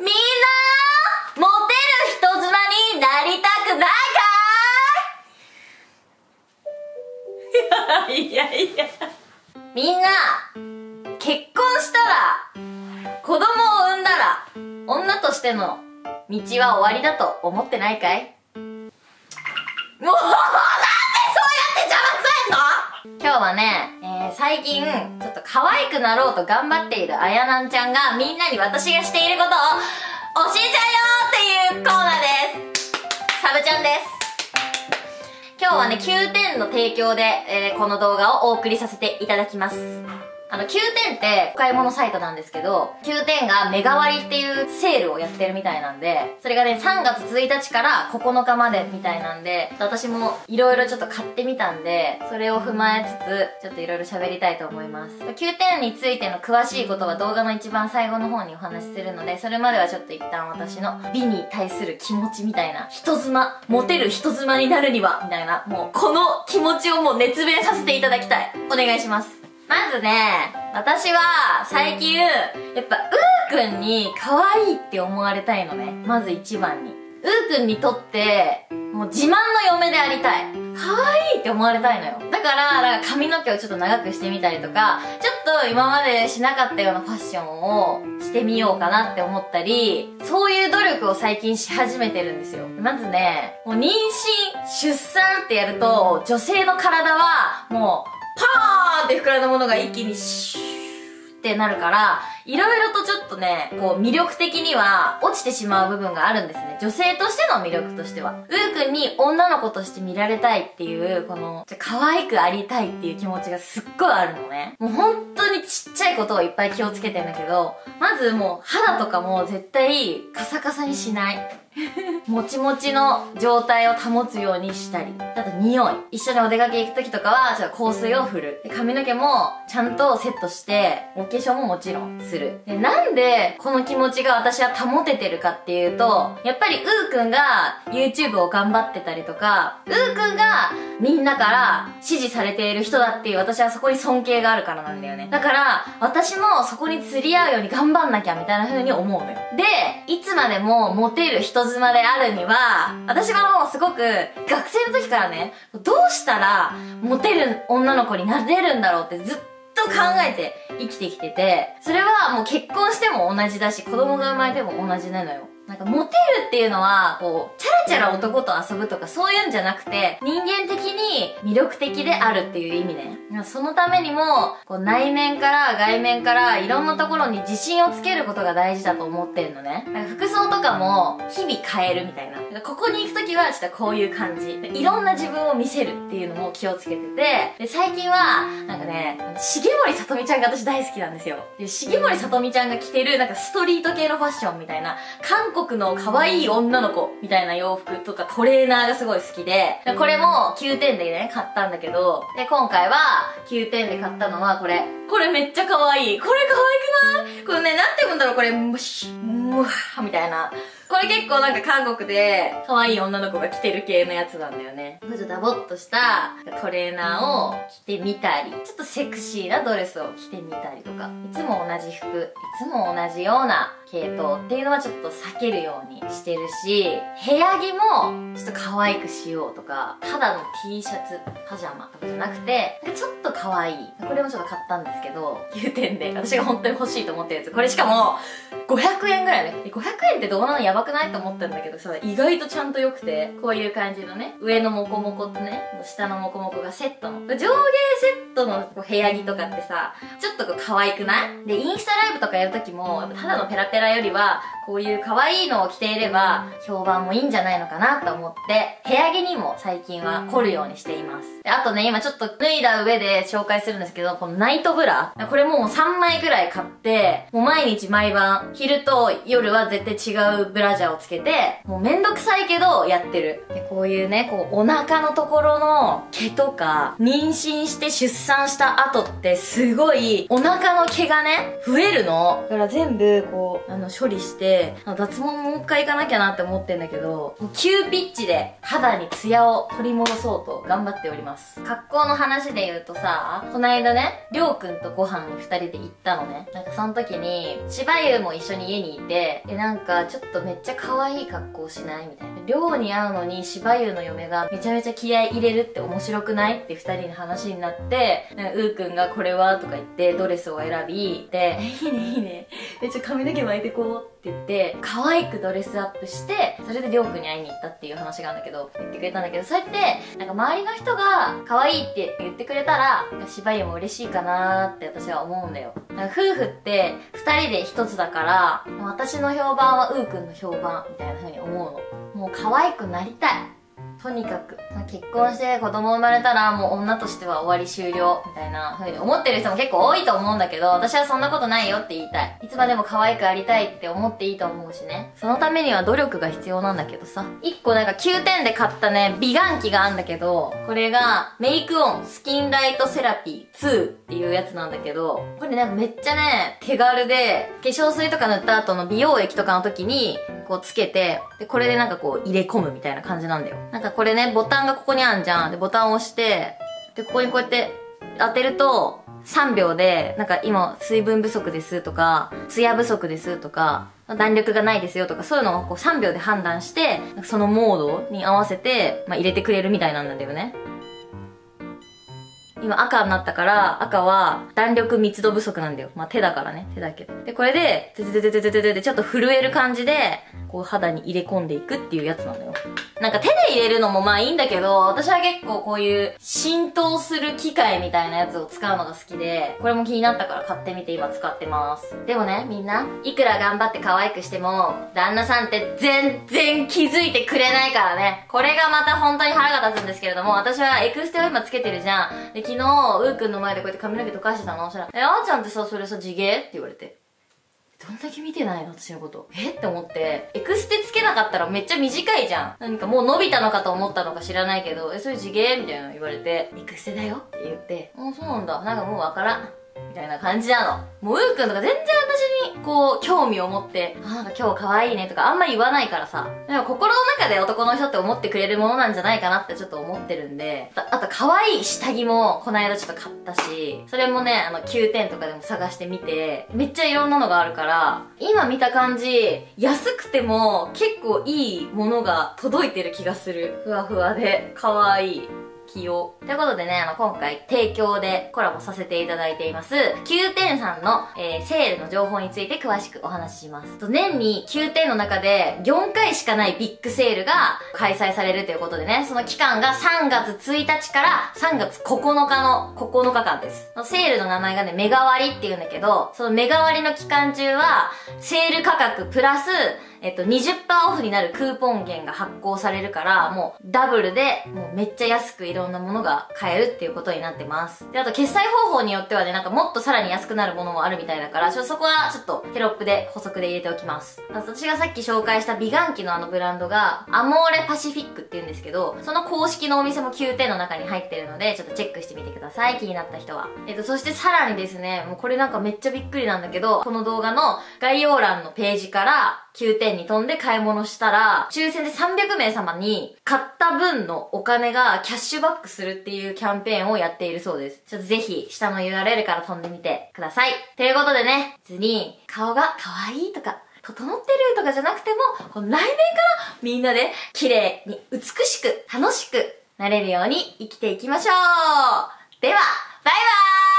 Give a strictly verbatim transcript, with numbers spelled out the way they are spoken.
みんなモテる人妻になりたくないかいいやいやみんな結婚したら子供を産んだら女としての道は終わりだと思ってないかい？もうなんでそうやって邪魔すんの？今日はね、えー、最近ちょっと可愛くなろうと頑張っているあやなんちゃんがみんなに私がしていることを教えちゃうよっていうコーナーです。サブちゃんです。今日はねきゅうてんの提供で、えー、この動画をお送りさせていただきます。あのきゅうてんってお買い物サイトなんですけど、きゅうてんがメガ割りっていうセールをやってるみたいなんで、それがねさんがつついたちからここのかまでみたいなんで、私もいろいろちょっと買ってみたんで、それを踏まえつつちょっといろいろ喋りたいと思います。きゅうてんについての詳しいことは動画の一番最後の方にお話しするので、それまではちょっと一旦私の美に対する気持ちみたいな、人妻、モテる人妻になるにはみたいな、もうこの気持ちをもう熱弁させていただきたい。お願いします。まずね、私は最近やっぱうーくんに可愛いって思われたいのね。まず一番にうーくんにとってもう自慢の嫁でありたい、可愛いって思われたいのよ。だからなんか髪の毛をちょっと長くしてみたりとか、ちょっと今までしなかったようなファッションをしてみようかなって思ったり、そういう努力を最近し始めてるんですよ。まずね、もう妊娠出産ってやると女性の体はもうパーンって膨らんだものが一気にシューってなるから、いろいろとちょっとね、こう魅力的には落ちてしまう部分があるんですね。女性としての魅力としては。うーくんに女の子として見られたいっていう、この、可愛くありたいっていう気持ちがすっごいあるのね。もう本当にちっちゃいことをいっぱい気をつけてんだけど、まずもう肌とかも絶対カサカサにしない。もちもちの状態を保つようにしたり。あと匂い。一緒にお出かけ行く時とかは、ちょっと香水を振る。で髪の毛もちゃんとセットして、お化粧ももちろんする。で、なんでこの気持ちが私は保ててるかっていうと、やっぱりうーくんが YouTube を頑張ってたりとか、うーくんがみんなから支持されている人だっていう私はそこに尊敬があるからなんだよね。だから、私もそこに釣り合うように頑張んなきゃみたいな風に思うのよ。で、いつまでもモテる人妻であるには、私はもうすごく学生の時からね、どうしたらモテる女の子になれるんだろうってずっと考えて生きてきてて、それはもう結婚しても同じだし、子供が生まれても同じなのよ。なんかモテるっていうのは、こう、チャラチャラ男と遊ぶとかそういうんじゃなくて、人間的に魅力的であるっていう意味ね。そのためにも、こう内面から外面からいろんなところに自信をつけることが大事だと思ってんのね。なんか服装とかも日々変えるみたいな。ここに行くときはちょっとこういう感じ。いろんな自分を見せるっていうのも気をつけてて、で、最近は、なんかね、重森さとみちゃんが私大好きなんですよ。で、重森さとみちゃんが着てるなんかストリート系のファッションみたいな、韓国の可愛い女の子みたいな洋服とかトレーナーがすごい好きで、これもきゅうてんでね、買ったんだけど、で、今回はきゅうてんで買ったのはこれ。これめっちゃ可愛い。これ可愛くない？これね、なんて言うんだろう、これ、ムシッ、ムワーみたいな。これ結構なんか韓国で可愛い女の子が着てる系のやつなんだよね。ちょっとダボっとしたトレーナーを着てみたり、ちょっとセクシーなドレスを着てみたりとか、いつも同じ服、いつも同じような系統っていうのはちょっと避けるようにしてるし、部屋着もちょっと可愛くしようとか、ただの T シャツ、パジャマとかじゃなくて、ちょっと可愛い。これもちょっと買ったんですけど、きゅうてんで。私が本当に欲しいと思ったやつ。これしかも、ごひゃくえんぐらいね。ごひゃくえんってどうなのやばくないと思ったんだけどさ、意外とちゃんと良くて、こういう感じのね、上のモコモコとね、下のモコモコがセットの。上下セットのこう部屋着とかってさ、ちょっとこう可愛くない？で、インスタライブとかやるときも、ただのペラペラよりは、こういう可愛いのを着ていれば、評判もいいんじゃないのかなと思って、部屋着にも最近は凝るようにしています。で、あとね、今ちょっと脱いだ上で紹介するんですけど、このナイトブラ。これもうさんまいくらい買って、もう毎日毎晩、昼と夜は絶対違うブラジャーをつけて、もうめんどくさいけどやってる。で、こういうね、こうお腹のところの毛とか、妊娠して出産した後ってすごい、お腹の毛がね、増えるの。だから全部こう、あの、処理して、 て、脱毛もう一回行かなきゃなって思ってんだけど、もう急ピッチで肌にツヤを取り戻そうと頑張っております。格好の話で言うとさ、この間ね、りょうくんとご飯に二人で行ったのね。なんかその時に、しばゆも一緒に家にいて、でなんかちょっとめっちゃ可愛い格好しないみたいな。りょうに会うのにしばゆの嫁がめちゃめちゃ気合い入れるって面白くないって二人の話になって、うーくんがこれはとか言ってドレスを選び、で、いいねいいね。で、ちょっと髪の毛巻いてこうって言って、可愛くドレスアップして、それでりょうくんに会いに行ったっていう話があるんだけど、言ってくれたんだけど、そうやって、なんか周りの人が可愛いって言ってくれたら、しばゆも嬉しいかなーって私は思うんだよ。なんか夫婦って二人で一つだから、私の評判はうーくんの評判みたいな風に思うの。もう可愛くなりたい。とにかく結婚して子供生まれたらもう女としては終わり終了みたいな風に思ってる人も結構多いと思うんだけど、私はそんなことないよって言いたい。いつまでも可愛くありたいって思っていいと思うしね。そのためには努力が必要なんだけどさ。いっこなんかきゅうてんで買ったね美顔器があるんだけど、これがメイクオンスキンライトセラピーツーっていうやつなんだけど、これなんかめっちゃね手軽で、化粧水とか塗った後の美容液とかの時にこうつけて、でこれでなんかこう入れ込むみたいな感じなんだよ。なんかこれねボタンがここにあんじゃん。でボタンを押して、でここにこうやって当てるとさんびょうでなんか今水分不足ですとかツヤ不足ですとか弾力がないですよとか、そういうのをこうさんびょうで判断して、そのモードに合わせて、まあ、入れてくれるみたいなんだよね。今赤になったから、赤は弾力密度不足なんだよ。まあ、手だからね。手だけど。で、これで、ててててててててちょっと震える感じで、こう肌に入れ込んでいくっていうやつなんだよ。なんか手で入れるのもまあいいんだけど、私は結構こういう浸透する機械みたいなやつを使うのが好きで、これも気になったから買ってみて今使ってます。でもね、みんな、いくら頑張って可愛くしても、旦那さんって全然気づいてくれないからね。これがまた本当に腹が立つんですけれども、私はエクステを今つけてるじゃん。で、昨日、うーくんの前でこうやって髪の毛溶かしてたの。そしたら、え、あーちゃんってさ、それさ、地毛って言われて。どんだけ見てないの私のこと。えって思って、エクステつけなかったらめっちゃ短いじゃん。何かもう伸びたのかと思ったのか知らないけど、え、それ地毛みたいなの言われて、エクステだよって言って、もうそうなんだ。なんかもうわからん。みたいな感じなの。もううーくんとか全然私にこう興味を持って、あ、なんか今日可愛いねとかあんまり言わないからさ。でも心の中で男の人って思ってくれるものなんじゃないかなってちょっと思ってるんで、あと可愛い下着もこの間ちょっと買ったし、それもね、あのきゅうてんとかでも探してみて、めっちゃいろんなのがあるから、今見た感じ、安くても結構いいものが届いてる気がする。ふわふわで可愛い。起用。ということでね、あの、今回提供でコラボさせていただいています、きゅうてんさんの、えー、セールの情報について詳しくお話しします。と年にきゅうてんの中でよんかいしかないビッグセールが開催されるということでね、その期間がさんがつついたちからさんがつここのかのここのかかんです。セールの名前がね、メガ割って言うんだけど、そのメガ割の期間中は、セール価格プラス、えっと、にじゅっパーセントオフになるクーポン券が発行されるから、もうダブルで、もうめっちゃ安くいろんなものが買えるっていうことになってます。で、あと決済方法によってはね、なんかもっとさらに安くなるものもあるみたいだから、ちょっとそこはちょっとテロップで補足で入れておきます。私がさっき紹介した美顔器のあのブランドが、アモーレパシフィックって言うんですけど、その公式のお店もきゅうてんの中に入ってるので、ちょっとチェックしてみてください。気になった人は。えっと、そしてさらにですね、もうこれなんかめっちゃびっくりなんだけど、この動画の概要欄のページから、きゅうてんに飛んで買い物したら、抽選でさんびゃくめいさまに買った分のお金がキャッシュバックするっていうキャンペーンをやっているそうです。ちょっとぜひ下の ユーアールエル から飛んでみてください。ということでね、別に顔が可愛いとか、整ってるとかじゃなくても、この内面からみんなで綺麗に美しく楽しくなれるように生きていきましょう。では、バイバーイ。